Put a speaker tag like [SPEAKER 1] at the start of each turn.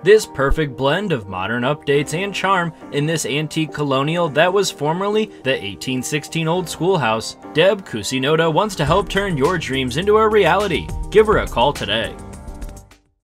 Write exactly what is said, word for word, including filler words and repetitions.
[SPEAKER 1] This perfect blend of modern updates and charm in this antique colonial that was formerly the eighteen sixteen old schoolhouse. Deb Kusinota wants to help turn your dreams into a reality. Give her a call today.